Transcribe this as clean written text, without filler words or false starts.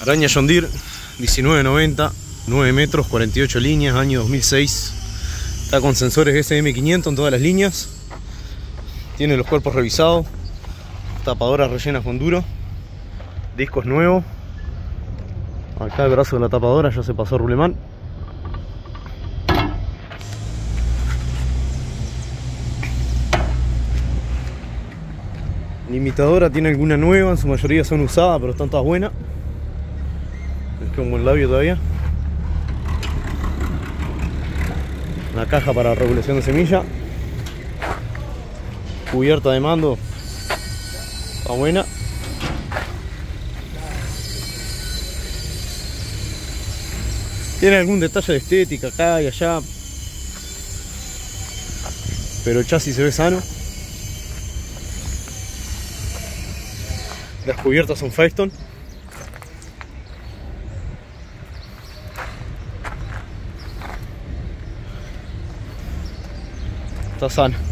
Araña John Deere 1990, 9 metros, 48 líneas, año 2006. Está con sensores SM500 en todas las líneas. Tiene los cuerpos revisados. Tapadoras rellenas con duro. Discos nuevos. Acá el brazo de la tapadora ya se pasó rulemán. Limitadora tiene alguna nueva, en su mayoría son usadas, pero están todas buenas. Es que un buen labio todavía. Una caja para regulación de semilla. Cubierta de mando. Está buena. Tiene algún detalle de estética acá y allá, pero el chasis se ve sano. Las cubiertas son Firestone. Está sano.